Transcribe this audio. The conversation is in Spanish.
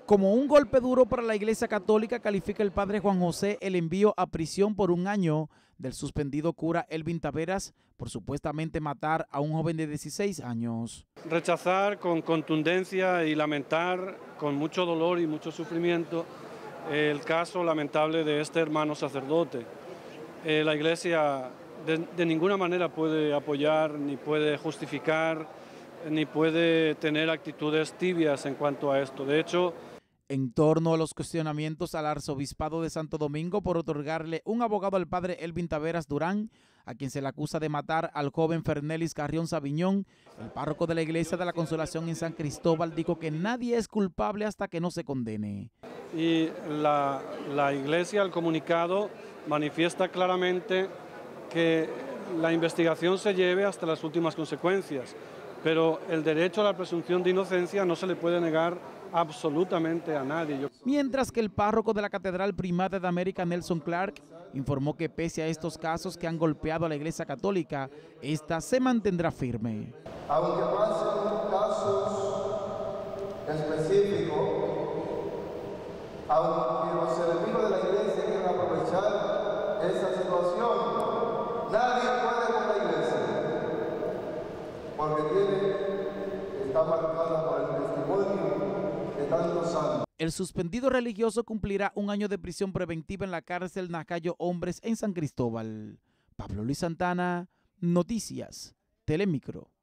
Como un golpe duro para la Iglesia Católica, califica el padre Juan José el envío a prisión por 1 año del suspendido cura Elvin Taveras por supuestamente matar a un joven de 16 años. Rechazar con contundencia y lamentar con mucho dolor y mucho sufrimiento el caso lamentable de este hermano sacerdote. La Iglesia de ninguna manera puede apoyar, ni puede justificar, ni puede tener actitudes tibias en cuanto a esto. De hecho, en torno a los cuestionamientos al arzobispado de Santo Domingo por otorgarle un abogado al padre Elvin Taveras Durán, a quien se le acusa de matar al joven Fernelis Carrión Sabiñón, el párroco de la Iglesia de la Consolación en San Cristóbal dijo que nadie es culpable hasta que no se condene. Y la Iglesia, el comunicado, manifiesta claramente que la investigación se lleve hasta las últimas consecuencias, pero el derecho a la presunción de inocencia no se le puede negar absolutamente a nadie. Mientras que el párroco de la Catedral Primada de América, Nelson Clark, informó que pese a estos casos que han golpeado a la Iglesia Católica, esta se mantendrá firme. Aunque pasen casos específicos, aunque los enemigos de la Iglesia quieran aprovechar esa situación, nadie puede con la Iglesia, porque está marcada por el testimonio de tantos años. El suspendido religioso cumplirá 1 año de prisión preventiva en la cárcel Nacayo Hombres en San Cristóbal. Pablo Luis Santana, Noticias, Telemicro.